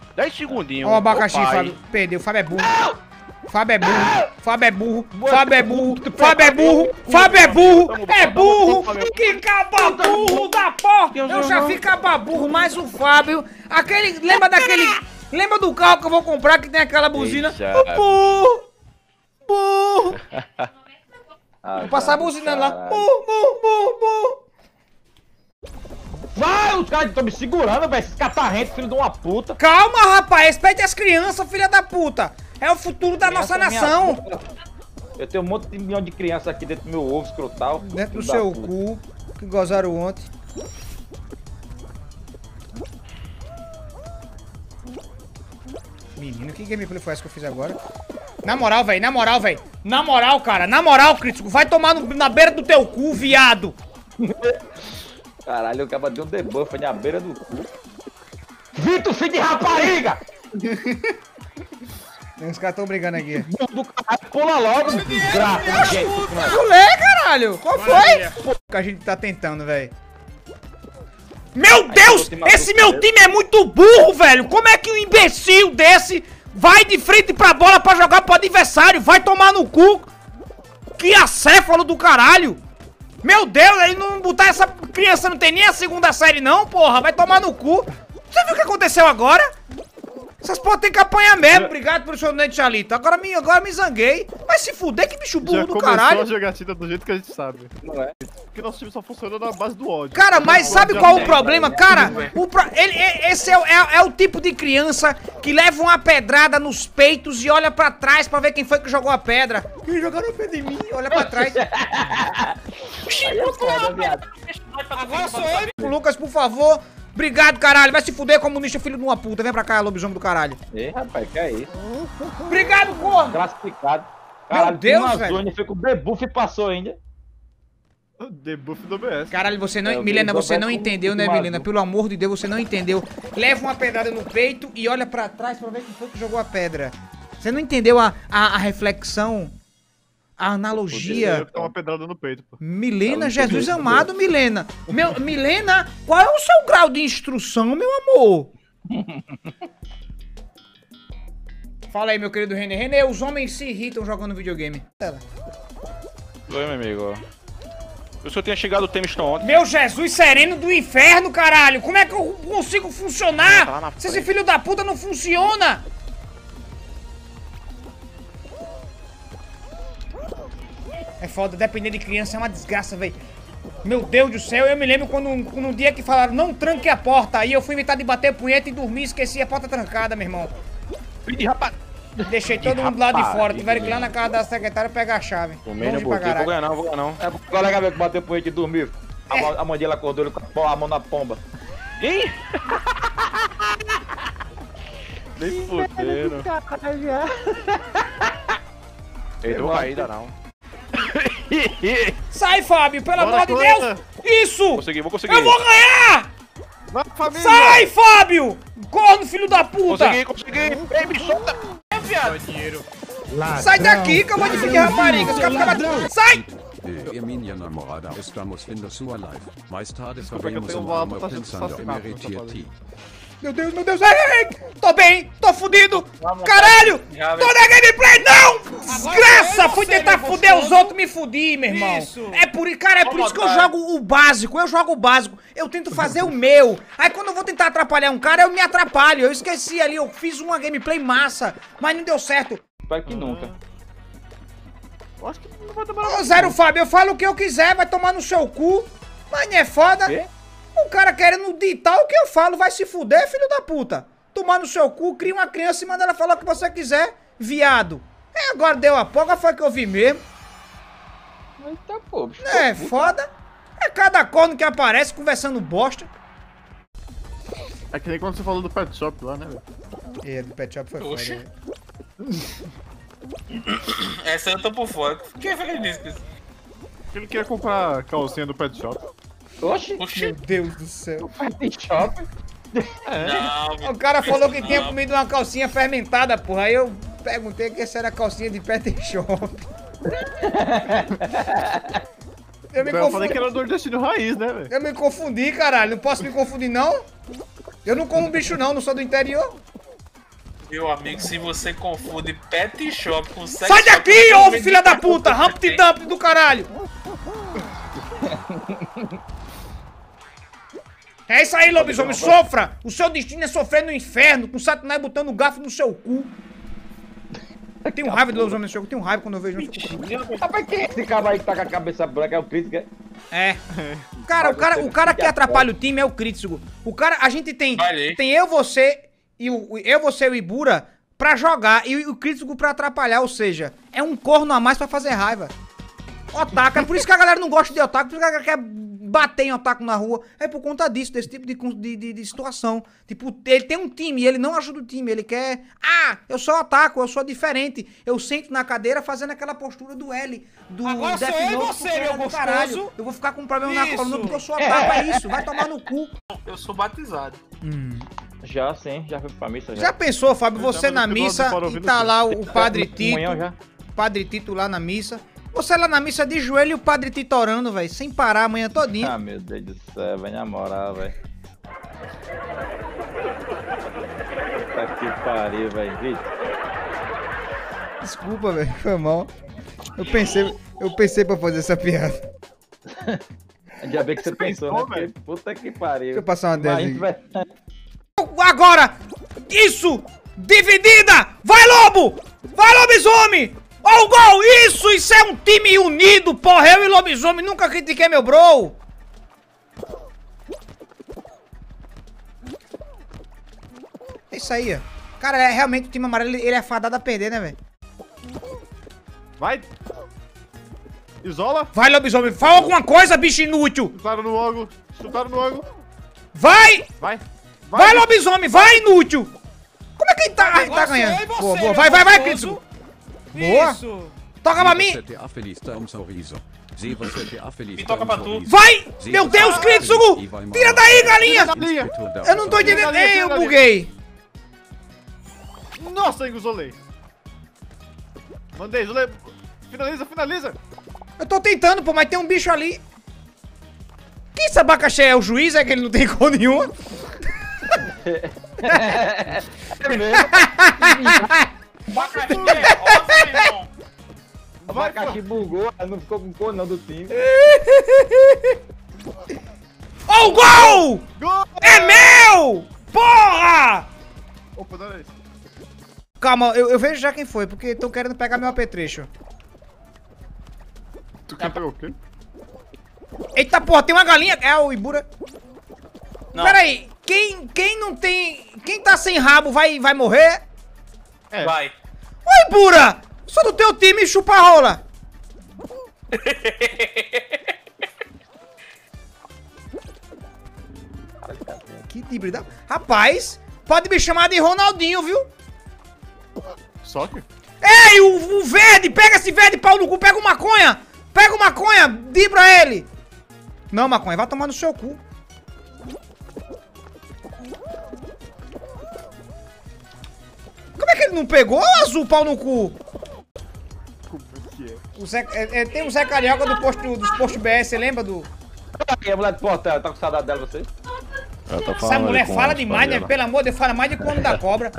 10 segundinhos. Ó o abacaxi, Ô, pai. Fábio. Perdeu, Fábio é burro. Fábio é burro. Fábio é burro. Fábio é burro. Fábio é burro. Fábio é burro. É burro. Que caba burro da porra. Eu já fui caba burro, mas o Fábio... Aquele... Lembra daquele... Lembra do carro que eu vou comprar que tem aquela buzina? Eita. Burro. Burro. Vou passar a buzina lá. Burro, burro, burro, burro. Vai, os caras estão me segurando, velho. Esses catarrentos, filho de uma puta. Calma, rapaz. Respeite as crianças, filha da puta. É o futuro da nossa nação. Eu tenho um monte de milhão de crianças aqui dentro do meu ovo escrotal. Dentro do filho da seu puta. cu, que gozaram ontem. Menino, que gameplay foi essa que eu fiz agora? Na moral, velho, na moral, velho. Na moral, cara, na moral, crítico. Vai tomar na beira do teu cu, viado. Caralho, eu acabei de um debuff na beira do cu. Vitor, filho de rapariga! Os caras tão brigando aqui. Do caralho, pula logo, desgraça, gente. Mulher, caralho! Qual foi? Pô, que a gente tá tentando, velho. Meu Deus! Esse meu time é muito burro, velho! Como é que um imbecil desse vai de frente pra bola pra jogar pro adversário? Vai tomar no cu! Que acéfalo do caralho! Meu Deus, ele não botar essa criança, não tem nem a segunda série não, porra! Vai tomar no cu! Você viu o que aconteceu agora? Essas porra tem que apanhar mesmo. Obrigado pelo seu donate, Chalito. Agora me zanguei. Vai se fuder, que bicho burro do caralho. Já começou a jogatina do jeito que a gente sabe. Não é? Porque nosso time só funciona na base do ódio. Cara, mas sabe qual é o problema? Cara, esse é o tipo de criança que leva uma pedrada nos peitos e olha pra trás pra ver quem foi que jogou a pedra. Quem jogaram a pedra em mim? Olha pra trás. Agora sou eu. Lucas, por favor. Obrigado, caralho. Vai se fuder, comunista, filho de uma puta. Vem pra cá, lobisomem do caralho. Ei, rapaz, que é isso? Obrigado, corno. Classificado. Meu Caralho, Deus, tinha uma velho. zona e foi com o debuff e passou ainda. Debuff do BS. Caralho, você não... É, Milena, eu você vi não o entendeu, né, azul. Milena? Pelo amor de Deus, você não entendeu. Leva uma pedrada no peito e olha pra trás pra ver quem foi que jogou a pedra. Você não entendeu a reflexão? A analogia? Ficar uma pedrada no peito, pô. Milena, Jesus amado, Milena. Milena, qual é o seu grau de instrução, meu amor? Fala aí, meu querido René. René, os homens se irritam jogando videogame. Oi, meu amigo. Eu só tinha chegado o Temeston ontem. Meu Jesus sereno do inferno, caralho! Como é que eu consigo funcionar? Tá lá na Se esse frente. filho da puta não funciona! É foda, depender de criança é uma desgraça, velho. Meu Deus do céu, eu me lembro quando um dia que falaram não tranque a porta. Aí eu fui inventar de bater punheta e dormir e esqueci a porta trancada, meu irmão. Ih, rapaz. Deixei todo mundo lá de fora. Tiveram que ir lá na casa da secretária pegar a chave. Tomei no Longe pra boquinho. Vou caralho. ganhar não, vou ganhar não. É o colega meu que bateu punheta e dormiu. A mãe dele acordou ele com a mão na pomba. Ih! Nem fudendo. Eita, vou cair, dá não. Sai, Fábio, pelo Bora, amor de Clara. Deus! Isso! Consegui, vou conseguir. Eu vou ganhar! Vai, família! Sai, Fábio! Corno, filho da puta! Consegui! Ei, me solta! É, viado! Sai daqui, que eu vou dividir rapariga. Os caras ficam batendo. Sai! Minha namorada, estamos vendo sua live. Mais tarde que eu faremos tenho uma uma alma pensando em assassinado, Meritier. Meu Deus, meu Deus. Ei, ei, ei. Tô bem, tô fudido. Caralho! Tô na gameplay, não! Desgraça! Fui tentar fuder os outros, me fudi, meu irmão. É por isso que eu jogo o básico. Eu jogo o básico. Eu tento fazer o meu. Aí quando eu vou tentar atrapalhar um cara, eu me atrapalho. Eu esqueci ali, eu fiz uma gameplay massa, mas não deu certo. Espero que nunca. Eu acho que não vai demorar. Ô, Zero Fábio, eu falo o que eu quiser, vai tomar no seu cu. Mas não é foda. Quê? O cara querendo ditar o que eu falo, vai se fuder, filho da puta. Tomar no seu cu, cria uma criança e manda ela falar o que você quiser, viado. É, agora deu a porra, foi que eu vi mesmo. Eita, pô, bicho. É, foda. É cada corno que aparece conversando bosta. É que nem quando você falou do Pet Shop lá, né, velho? É, do Pet Shop foi Oxe. foda. Essa eu tô por fora. Quem foi que disse isso? Ele queria comprar a calcinha do Pet Shop. Oxi, Oxi. Meu Deus do céu. pet shop. Não, O cara falou que tinha comido uma calcinha fermentada, porra. Aí eu perguntei que essa era calcinha de Pet Shop. Eu me Eu falei que confundi. era nordestino raiz, né, velho? Eu me confundi, caralho. Não posso me confundir, não? Eu não como bicho, não. Não sou do interior. Meu amigo, se você confunde pet shop com sex Sai shop, daqui, você ô não vende filha da pra puta! puta Humpty que tem. Dumpty do caralho! É isso aí, lobisomem, sofra! O seu destino é sofrer no inferno, com Satanás botando o garfo no seu cu. Eu tenho raiva do lobisomem no seu cu, eu tenho raiva quando eu vejo um Rapaz, quem é esse cara aí que tá com a cabeça branca? É o crítico, é? É. O cara que atrapalha o time é o Crítico. O cara, a gente tem Valeu. eu, você e o Ibura pra jogar e o Crítico pra atrapalhar, ou seja, é um corno a mais pra fazer raiva. Otaku, é por isso que a galera não gosta de otaku, por isso que a galera quer bater em otaku na rua, é por conta disso, desse tipo de situação. Tipo, ele tem um time e ele não ajuda o time, ele quer... Ah, eu sou otaku, eu sou diferente, eu sento na cadeira fazendo aquela postura do L, do Agora sou Death eu e Note, você, porque meu é do gostoso. caralho. Eu vou ficar com um problema na Isso. coluna porque eu sou otaku, é isso, vai tomar no cu. Eu sou batizado. Já, sim, já fui pra missa, já. Já pensou, Fábio, você tava na no final missa do fórum e ouvindo tá tudo. lá o Padre Tito, Comunhão já. Padre Tito lá na missa. Você lá na missa de joelho e o Padre Tito orando, velho, sem parar a manhã todinha. Ah, meu Deus do céu, vai na moral, velho. Puta que pariu, velho. Vitor. Desculpa, velho, foi mal. Eu pensei pra fazer essa piada. Ainda bem que você pensou, né? pensou, Porque, velho? puta que pariu. Deixa eu passar uma Mas, dessa aqui. velho, Agora! Isso! Dividida! Vai, Lobo! Vai, Lobisomem! Ó o gol! Isso é um time unido, porra! Eu e Lobisomem nunca critiquei meu bro! É isso aí, ó. Cara, realmente o time amarelo, ele é fadado a perder, né, velho? Vai! Isola! Vai, Lobisomem! Fala alguma coisa, bicho inútil! Chutaram no ângulo! Chutaram no ângulo! Vai! Vai! Vai, Lobisomem! Vai, inútil! Como é que ele tá? Ah, ele tá Agora sou eu ganhando. e você, Boa, boa. meu Vai, gostoso. Crítico! Boa! Isso. Toca pra mim! ZDA feliz da sorriso. Zevo ZDA feliz Me toca pra tu. Vai! Meu Deus, Crítico! Tira daí, galinha! Linha. Eu não tô entendendo. Tira ali, Ei, tira eu ali. buguei. Nossa, isolei! Mandei, isolei! Finaliza, finaliza! Eu tô tentando, pô, mas tem um bicho ali. Que esse abacaxi é o juiz? É que ele não tem cor nenhuma? Abacaxi, ó, irmão. o abacaxi bugou, não ficou com cor não do time. Ó o gol! Gol! É meu! Porra! Opa, dá isso. Calma, eu vejo já quem foi, porque estão querendo pegar meu apetrecho. Tu quer pegar o quê? Eita porra, tem uma galinha. É o Ibura. Não. Pera aí, quem não tem... Quem tá sem rabo vai morrer? É. Vai. Ô Ibura! Sou do teu time, chupa a rola. Que híbrida. Rapaz, pode me chamar de Ronaldinho, viu? Só que? Ei, o verde! Pega esse verde, pau no cu! Pega o maconha! Pega o maconha! Dibra ele! Não, maconha, vai tomar no seu cu. Como é que ele não pegou, azul, pau no cu? Como é que é? O Zé, tem o Zé Carioca dos postos BS, você lembra do... E a mulher de portela, tá com saudade dela, você? Essa mulher fala demais, né? Pelo amor de Deus, fala mais de como da cobra.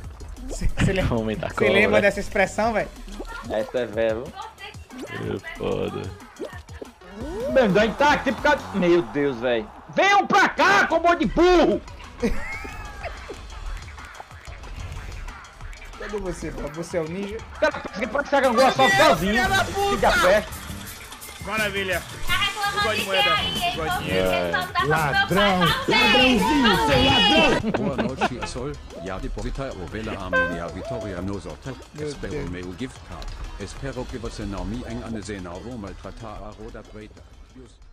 Você lembra dessa expressão, velho? Essa é velho. É foda. Meu Deus, tá aqui por causa... Meu Deus, velho. Venham pra cá, combo de burro! Cadê você, pô? Você é o ninja? O cara pensa que pode ser gangorra só sozinho. filha da puta! Fica perto. Maravilha. Tá reclamando de moeda. Ladrão! Boa noite, Sol. Ja deposita o Vela Harmonia Vitória nos hotel. Espero meu gift card. Espero que você não me engane não vou maltratar a roda preta.